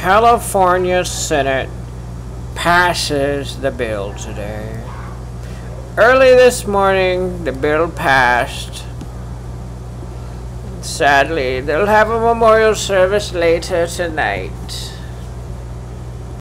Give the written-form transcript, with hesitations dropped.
California Senate passes the bill today. Early this morning, the bill passed. Sadly, they'll have a memorial service later tonight.